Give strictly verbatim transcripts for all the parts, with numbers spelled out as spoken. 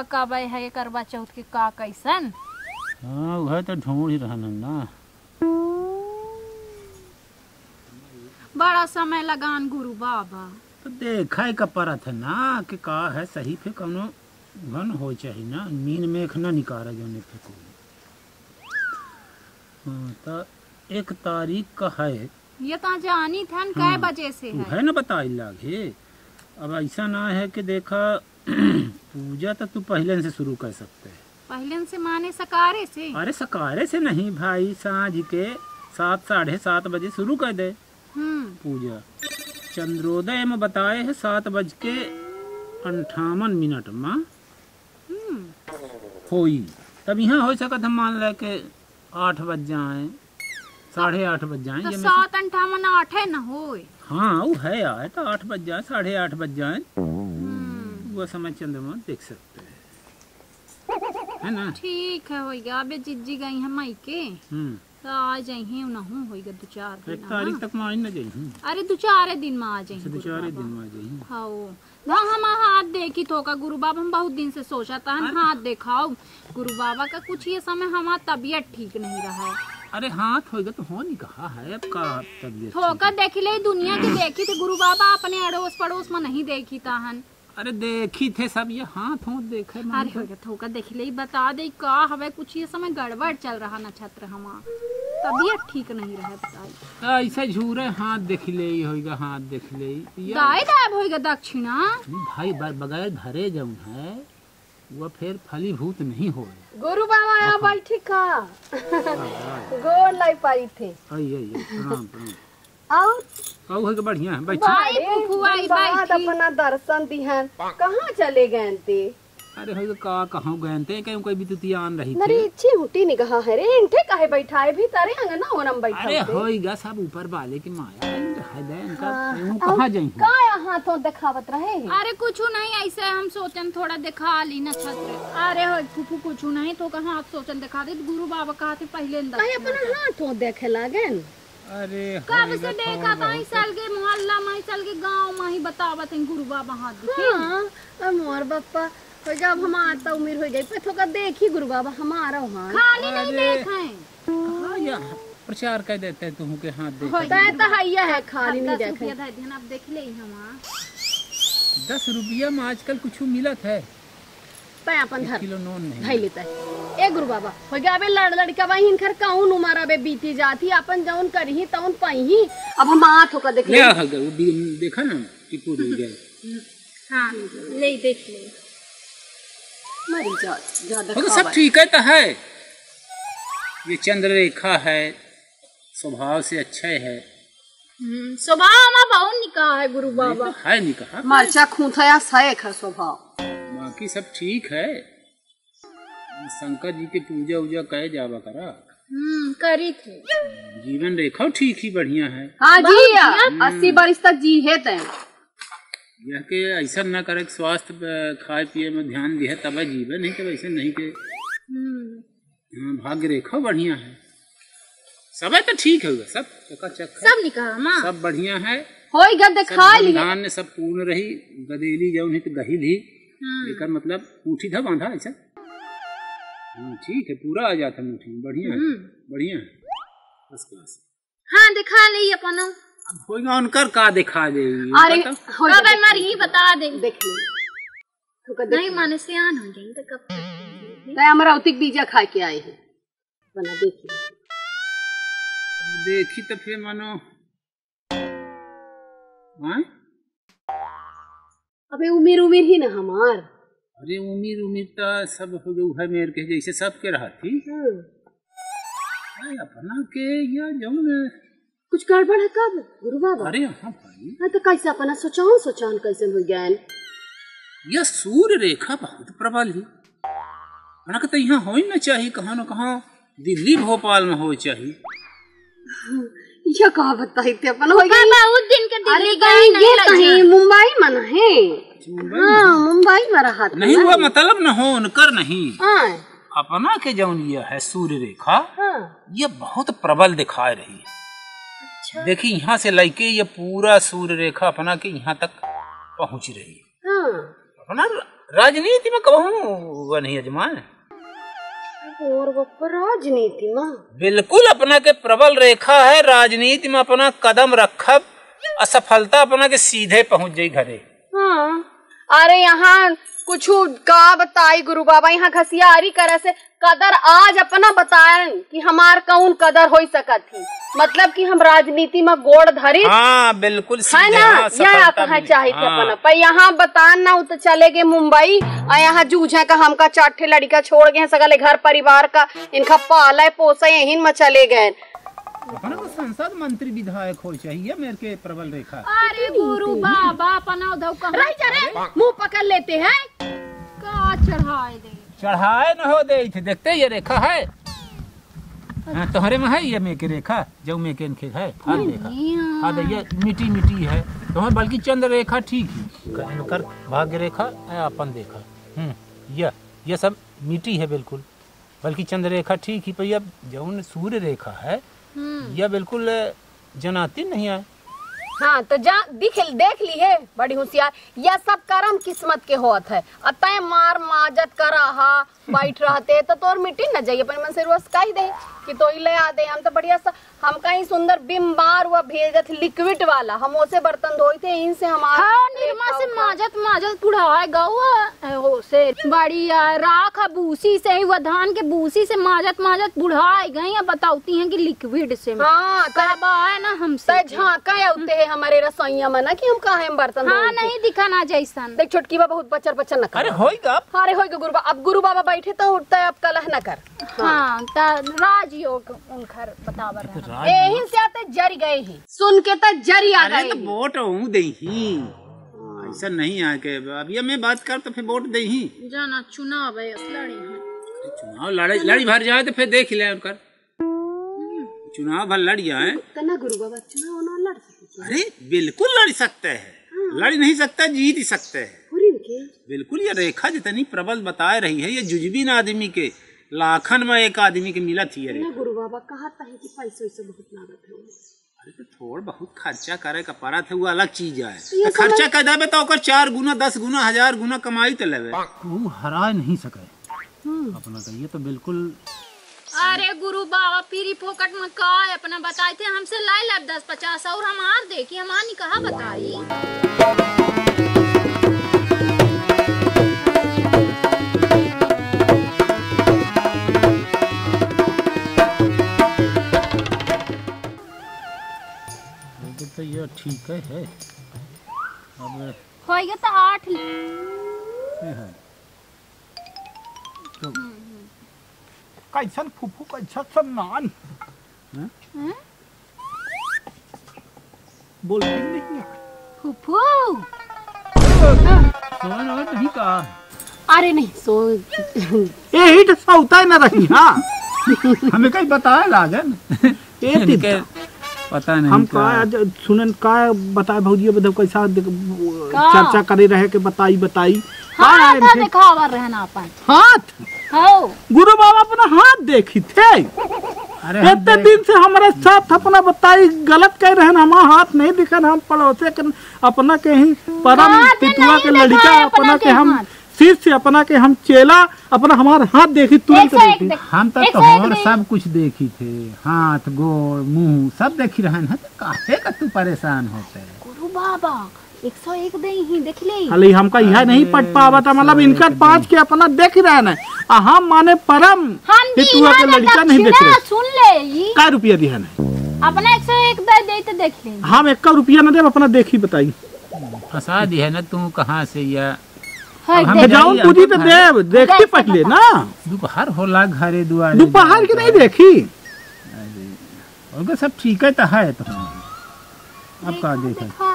कब है करवा चौथ के का कैसन? हाँ वह तो ढूंढ ही रहन ना। बड़ा समय लगान गुरु बाबा। तो देखा का परत है ना कि का है सही पे कौनो घन हो चाहिए ना, नींद में एक ना निकारा जाने पे को। हाँ तो एक तारीख का है ये तो जानी थन कै हाँ, बजे से है, है ना बताई लागे। अब ऐसा ना है कि देखा पूजा तो तू पहले से शुरू कर सकते है। पहले से माने सकारे से? अरे सकारे से नहीं भाई, सांझ के सात साढ़े सात बजे शुरू कर दे पूजा। चंद्रोदय में बताए है सात बज के अंठावन मिनट में होई। तब यहाँ हो सकता हम मान ले के आठ बज जाए, साढ़े आठ बज जाए। तो सात अंठावन आठ है न होए। हाँ वो है यार, तो आठ बज जाए साढ़े आठ बज जाए वो समय चंद्रमा देख सकते हैं, है ना। ठीक है होइगा। अबे जिज्जी गई है माई के तो आ जाइए उनहु होइगा दो चार दिन। एक तारीख तक में आ न जाइए। अरे दो चार दिन में आ जाइए। दो चार दिन में आ जाइए। हाँ हाँ हम हाथ देखी तो का गुरु बाबा, हम बहुत दिन से सोचा था हम हाथ देखाओ गुरु बाबा का। कुछ ये समय हमारा तबीयत ठीक नहीं रहा है। अरे हाथ होगा तो हो नहीं कहा है अब का तबीयत ठोकर देख ले दुनिया की देखी थी गुरु बाबा, अपने अड़ोस पड़ोस में नहीं देखी ताहन। अरे देखी थे सब, ये हाथ हो देखे। अरे होगा ठोकर देख ले बता दे का हवे कुछ ये समय गड़बड़ चल रहा नक्षत्र हमारा, तबीयत ठीक नहीं रहा बताई। ऐसा झूरे हाथ देख ले होगा, हाथ देख ले दाए दाए होगा दक्षिणा भाई बगैर धरे जाऊं है वो फिर फलीभूत नहीं हो। गुरु बाबा यहाँ बैठी का गोर लाई पाई थे। आई आई प्रणाम प्रणाम। और आओ है बढ़िया है बैठी। भाई फुफुआई बाद अपना दर्शन दिहन कहाँ चले गए थे? अरे हो का कहाँ गए थे कहीं कोई भी तुतियान रही नरी इच्छी हुटी निगाह है रे इनठे काहे बैठाए भी तारे अंगना ओनम बैठा। अरे होइगा सब ऊपर वाले की माया है दे इनका कहां जाई का यहाँ तो दिखावत रहे। अरे कुछ नहीं ऐसे हम सोचन थोड़ा दिखा ली नक्षत्र। अरे हो फुफू कुछ नहीं तो कहां सोचन दिखा दे। गुरु बाबा कहते पहले काहे अपना हाथ देखे लागन। अरे कब से देखा था इस साल के मोहल्ला में, इस साल के गांव में ही बतावत हैं गुरु बाबा हाथ दिखे। हां मोर बापा तो जब हम आता उम्र हो गई पे थोड़ा देखी गुरु बाबा हमारा वहां खाली नहीं देखे। हां या प्रचार कर देते हैं तुम के हाथ देख होता है तो हैया है खाली नहीं देखे। ध्यान अब देख ले हम दस रुपया में आजकल कुछ मिलत है पे अपन धर किलो नॉन नहीं भाई लेता है। ए गुरु बाबा हो गया बे लड़ लड़का वही इनकर कौन उमर अबे बीती जाती अपन जौन करही तौन पही। अब हम हाथ होकर देख ले देखा ना कि पूरी गए। हां ले देख ले मरी जा ज्यादा तो सब ठीक है तो है। ये चंद्र रेखा है, स्वभाव से अच्छा है। हम्म स्वभाव में बहुत निकाह है गुरु बाबा। तो है निकाह मरचा खूंथया सैख है स्वभाव। बाकी सब ठीक है। शंकर जी के पूजा उजा कहे जावा करा। हम्म करी थे। जीवन रेखा ठीक ही बढ़िया है। हाँ जी अस्सी बरिस तक जी है तय। यह के ऐसा न करे स्वास्थ्य खाए पिए में ध्यान दिए तब जीवन नहीं तो ऐसे नहीं के भाग्य रेखा बढ़िया है। सब है तो ठीक है सब चकाचक सब निकाह मां सब बढ़िया है। होई गद खा ली धान ने सब पूर्ण रही गदेली जाऊं नहीं तो गही ली लेकर मतलब ऊठी था बांधा ऐसा ठीक है पूरा आ जाता मुठी में। बढ़िया है बढ़िया है फर्स्ट क्लास। हाँ दिखा ले अपन अब होगा उनकर का दिखा दे। अरे कब मर ही बता दे देख ले तो नहीं माने से आन हो जाए तो कब तय अमरावती बीजा खा के आए हैं बना देखी देखी तो फिर मानो हाँ अबे उम्र उम्र ही ना हमार। अरे उम्र उम्र तो सब हो गई है मेरे के जैसे सब के रहा थी अपना के या जौन कुछ गड़बड़ है कब गुरु बाबा। अरे हाँ भाई हाँ तो कैसे अपना सोचान सोचान कैसे हो गया। यह सूर्य रेखा बहुत प्रबल है मना कहते यहाँ हो ही ना चाहिए कहाँ न कहाँ दिल्ली भोपाल में हो चाहिए। ये कहा बताई थे अपन हो गया बहुत दिन के दिल्ली गए नहीं कहीं मुंबई में है। हाँ मुंबई में रहा नहीं हुआ मतलब न हो उनकर नहीं हाँ अपना के जौन ये है सूर्य रेखा हाँ ये बहुत प्रबल दिखा रही है। अच्छा। देखिए यहाँ से लेके ये पूरा सूर्य रेखा अपना के यहाँ तक पहुँच रही है। हाँ अपना राजनीति में कहूँ वह नहीं अजमाए और बापा राजनीति में बिल्कुल अपना के प्रबल रेखा है। राजनीति में अपना कदम रखब, असफलता अपना के सीधे पहुंच जाई घरे। हाँ अरे यहाँ कुछ का बताई गुरु बाबा, यहाँ घसियारी करे से कदर आज अपना बताएं कि हमार कौन कदर हो सकत थी, मतलब कि हम राजनीति में गोड़ धरी। हाँ बिल्कुल है ना, यहाँ कहा चाहिए थे अपना पर यहाँ बतान ना तो चले गए मुंबई और यहाँ जूझे का हमका चाटे लड़का छोड़ गए सगले घर परिवार का इनका पाले पोसे यहीं में चले गए। अपना तो संसद मंत्री विधायक हो चाहिए मेरे के प्रबल रेखा। अरे गुरु बाबा अपना उधर रही जा रे मुंह पकड़ लेते हैं का चढ़ाए दे चढ़ाए न हो दे थे। देखते ये रेखा है हाँ, तुम्हारे में है ये मेके रेखा जो मेके इनके है। हाँ देखा हाँ दे ये मिट्टी मिट्टी है तुम्हारे, बल्कि चंद्र रेखा ठीक ही कर भाग्य रेखा अपन देखा। हम्म ये ये सब मिट्टी है बिल्कुल, बल्कि चंद्र रेखा ठीक ही। पर यह जो सूर्य रेखा है यह बिल्कुल जनाती नहीं है। हाँ तो जा दिख देख ली है बड़ी होशियार। यह सब कर्म किस्मत के होत है। अतः मार माजत कर रहा बैठ रहते तो तोर मिट्टी न जाइए अपन मन से रोज कही दे कि तो ही ले आ दे। हम तो बढ़िया सा हम कहीं सुंदर बिम बार हुआ भेजत लिक्विड वाला हम ओसे बर्तन धोई थे इनसे हमारा। हाँ निर्मा से माजत माजत बुढ़ाए गौ से बड़ी राख बूसी से ही वह धान के बूसी से माजत माजत बुढ़ाए गई। बताती हैं कि लिक्विड से हाँ कब आए ना हमसे झाँका होते है हमारे रसोईया में ना कि हम कहा बर्तन। हाँ नहीं दिखा ना जैसन देख छोटकी बा बहुत बच्चर बच्चर न कर। अरे होएगा अरे होएगा गुरु बाबा। अब गुरु बाबा बैठे तो उठता है अब कलह न कर। हाँ राजयोग उनकर बतावर यहीं से आते जरी गए ही सुन के तो जरी आ गए। तो वोट हूँ दे ही ऐसा नहीं है कि अभी मैं बात कर तो फिर वोट दे ही जाना चुनाव है लड़ी है चुनाव लड़ाई लड़ी भर जाए तो फिर देख ले उनकर चुनाव भर लड़ जाए तना गुरु बाबा चुनाव ना लड़ सकते। अरे बिल्कुल लड़ सकते हैं। हाँ। लड़ नहीं सकता जीत ही सकते हैं बिल्कुल। ये रेखा जितनी प्रबल बता रही है ये जुजबीन आदमी के लाखन में एक आदमी के मिला थी। अरे गुरु बाबा कहा था कि पैसे वैसे बहुत लागत है। अरे तो थोड़ा बहुत खर्चा करे का पड़ा था वो अलग चीज है। तो खर्चा कर देवे तो ओकर चार गुना दस गुना हजार गुना कमाई तो लेवे वो हरा नहीं सके अपना का। ये तो बिल्कुल अरे गुरु बाबा पीरी फोकट में का अपना बताए थे हमसे लाई लब दस पचास और हमार देखी हमारी कहा बताई। तो ये ठीक है, है। अब होएगा तो आठ है तो कैसन फुफू कैसा सम्मान बोल नहीं फुफू सोन और नहीं का। अरे नहीं सो यही तो सौता न रही। हाँ हमें कहीं बताया लागन ये पता नहीं हम का सुनन का बताए भौजी बदव कैसा चर्चा करे रहे के बताई बताई हाँ था दिखावा रहना अपन हाथ हो गुरु बाबा अपना हाथ देखी थे। अरे इतने दिन से हमारे साथ अपना बताई गलत कह रहे हम हाथ नहीं दिखा हम पड़ोसे के अपना के ही परम पितुआ के लड़का अपना के हम शिष्य अपना के हम चेला अपना हमारा हाथ देखी तुरंत देखी। हम तो तोहर सब कुछ देखी थे हाथ गोड़ मुंह सब देखी रहे हैं। तो काहे का तू परेशान होते गुरु बाबा एक सौ एक दे ही देख ले खाली हमका यह नहीं पढ़ पावा था मतलब इनका पाँच के अपना देख रहे हैं। हम माने परम पितुआ के लड़का नहीं देख रहे। सुन ले का रुपया दिया है अपना एक सौ एक दे दे तो देख ले। हम एक का रुपया न दे अपना देखी बताई फंसा दी है ना तू कहाँ से या जाऊन पूजी तो देव देखी पहले ना दोपहर होला घरे दुआर दोपहर की नहीं देखी और सब ठीक है तो है तो अब का देखा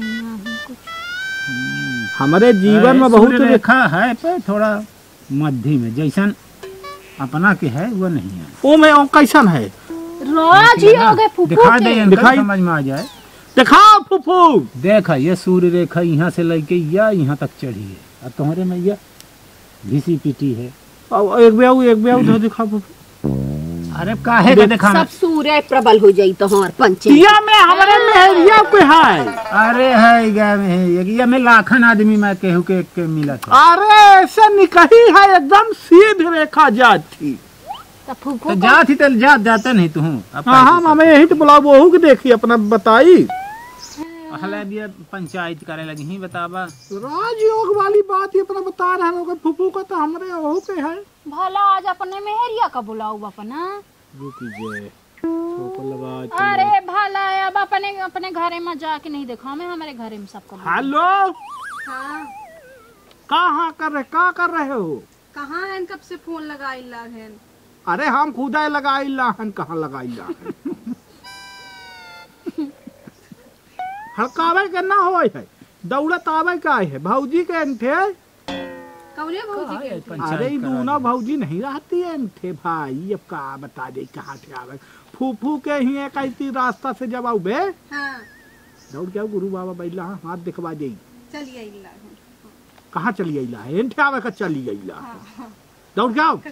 हमारे जीवन में बहुत रेखा है पे थोड़ा मध्य में जैसन अपना के है वो नहीं है वो में कैसन है रोज ही हो गए फुफू दिखा दे दिखाई समझ में आ जाए दिखाओ फुफू देखा ये सूर्य रेखा यहाँ से लेके या यहाँ तक चढ़ी है और तुम्हारे में यह घिसी पीटी है और एक ब्याऊ एक ब्याऊ धो दिखा अरे काहे के देखा सब सूर्य प्रबल हो जाई तो हमार पंचे तिया में हमारे मेहरिया पे है। अरे है गा में ये में लाखन आदमी में केहू के, के मिला था। अरे ऐसे निकही है एकदम सीधी रेखा जाती। तो जाती तो जात जाते नहीं तू। हाँ हाँ हमें यही तो बुला बहू के देखी अपना बताई। हला पंचायत करे लगी ही बतावा। राजयोग वाली बात ये अपना बता रहे हैं फूफू का तो हमारे वहू पे है। भला आज अपने मेहरिया का बुलाऊ अपना। रुकी जे लगा। अरे भला अब अपने अपने घरे में जाके नहीं देखा मैं हमारे घरे में सबको। हेलो हाँ कहाँ कर रहे का कर रहे हो? कहाँ है कब से फोन लगाइला है? अरे हम खुदा लगाइला हन कहाँ लगाइला है। हड़कावे के ना होय है दौड़त आवे का है भौजी के थे। कौने भौजी के? अरे दोनों भौजी नहीं रहती है थे भाई। अब का बता दे कहाँ थे आवे फूफू के ही एक ऐसी रास्ता से जब आओ बे। हाँ दौड़ के आओ गुरु बाबा बैला हाथ दिखवा दे। चलिए इला कहाँ चली अला है एंठे आवे का चली अला। दौड़ के आओ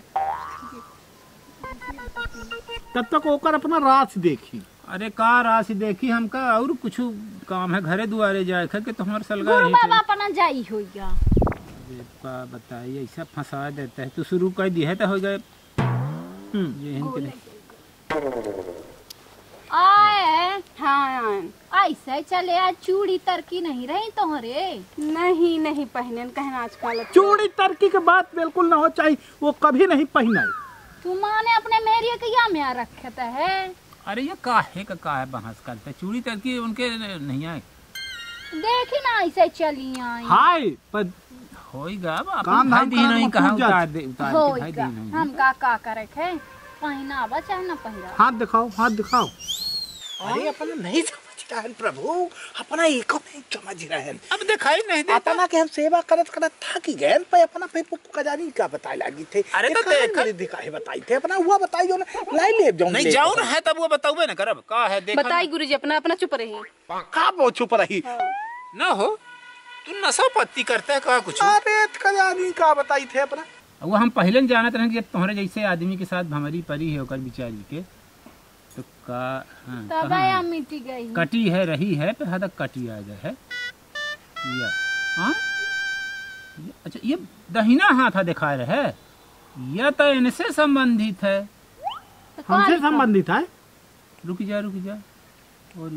तब तक ओकर अपना रास देखी। अरे का राशि देखी हमका और कुछ काम है घरे दुआरे जाए के तुम्हारे सलगा गुरु बाबा अपना जाई होइया। का बताइए ऐसा फंसा देता है तू शुरू कर दी है तो हो गए। ये आए हाँ ऐसे चले आज चूड़ी तरकी नहीं रही तोहरे। नहीं नहीं पहने कहना आजकल चूड़ी तरकी के बात बिल्कुल ना हो चाहिए वो कभी नहीं पहना। तू माने अपने मेरिया के या में रखता है। अरे ये काहे का काहे बहस करते चूड़ी तरकी उनके नहीं आए। देखी ना ऐसे चली आई। हाय पर होइगा काम भाई दी नहीं कहा पूछ उतार दे उतार के भाई दी होइगा नहीं। हम का का करे खे पहनावा चाहे ना पहरा। हाथ दिखाओ हाथ दिखाओ। अरे अपना नहीं समझ रहा है प्रभु अपना एको नहीं समझ रहे हैं। अब दिखाई नहीं देता। अपना के हम सेवा करत करत थक गए पे अपना पे का जानी का बताए लगी थे। अरे तो देख दिखाए बताई थे अपना हुआ बताई जो ना लाई ले जाऊं नहीं जाऊं ना है तब वो बताऊबे ना करब का है देख बताई गुरुजी अपना अपना चुप रही। का वो चुप रही ना हो तू नशा पत्ती करता है का कुछ। अरे का जानी का बताई थे अपना वो हम पहले न जानत रहे कि जब तुम्हारे जैसे आदमी के साथ भमरी परी है ओकर बिचारी के तो का हाँ, तब या मिटी गई। कटी है रही है पे हद कटी आ जाए है या हाँ अच्छा ये दहिना हाथ दिखा रहे है यह तो इनसे संबंधित है। तो का हमसे लिखा? संबंधित है। रुक जा रुक जा और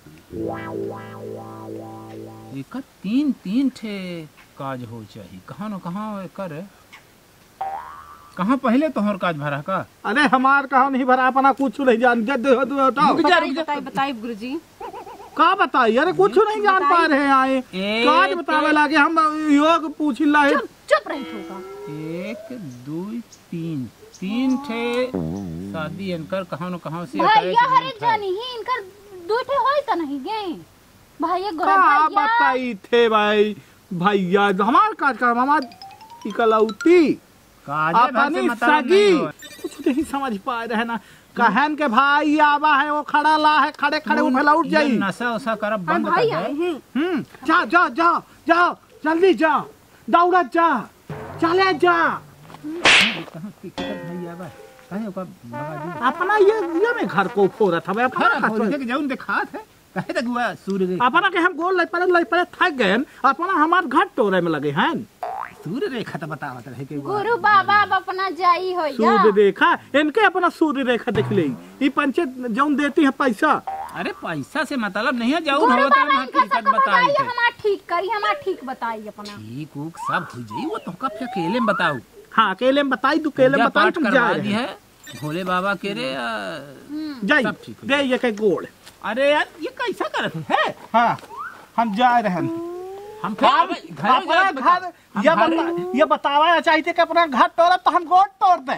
एक तीन तीन ठे काज हो चाहिए कहाँ न कहाँ कर कहाँ पहले तोहर काज भरा का। अरे हमार कहा नहीं भरा अपना कुछ नहीं जान दे दो दो बताओ बताई बताई बताई गुरुजी का बताइए। अरे कुछ नहीं जान पा रहे हैं आए एक- काज बतावे लागे हम योग पूछ ला है। चुप चुप रही होगा। एक दो तीन तीन ठे शादी इनकर कहाँ न कहाँ से भैया हरे जानी ही इनकर दो ठे होई त नहीं गए। भैया गोरा का भैया बताई थे भाई भैया हमार काज का हमार इकलौती अपनी सगी कुछ नहीं समझ पा रहे ना कहन के भाई आवा है वो खड़ा ला है खड़े खड़े उठे उठ जाई। नशा उसा करब बंद कर भाई दे। आए हैं। हम्म जा जा जा जाओ जल्दी जा दौड़त जा चले जा कहाँ किधर भाई आवा कहे ओका भगा दी अपना ये ये में घर को फोरत हवे अपना खरा खोल के जाऊं दिखात है कहे तक हुआ सूर्य गई अपना के हम गोल लई पड़े लई पड़े थक गए अपना हमार घर तोड़े में लगे हैं। सूर्य रेखा तो बतावत रहे के गुरु बाबा अब अपना जाई होइया। सूर्य रेखा इनके अपना सूर्य रेखा देख ले ये पंचायत जौन देती है पैसा। अरे पैसा से मतलब नहीं है जाऊं गुरु होता बाबा है इनका हकीकत सबको बताई बताइए थे हमार ठीक करी हमार ठीक बताई अपना। ठीक उक सब हो जाई वो तुमका फिर अकेले में बताऊ। हाँ अकेले में बताई तू अकेले में पूजा बताई पाठ तुम करवा जा दी है भोले बाबा के रे आ, जाई सब ठीक हो दे ये के गोड़। अरे यार ये कैसा करत है हाँ हम जा रहे हैं। हम फिर हम अब घर अपना जाके बता- घर हम ये घर- बता ये बतावा चाहते कि अपना घर तोड़ा तो हम गोड़ तोड़ दे।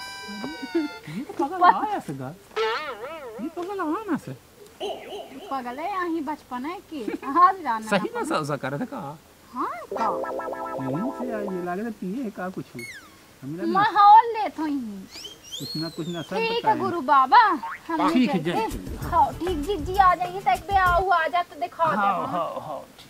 पगल आया से घर ये पगल आया ना से पगले यही बचपन है कि आज जाना सही ना सा उसा करत है का हाँ का यहीं से आई ये लागे तो पिए है का कुछ हमरा ना माहौल ले तो ही। कुछ ना कुछ ना सब ठीक है बताए गुरु बाबा हम ठीक है, चलते। जय हाँ ठीक जी जी आ जाइए तो एक बे आओ आ जा तो दिखा दे हाँ हाँ हाँ ठीक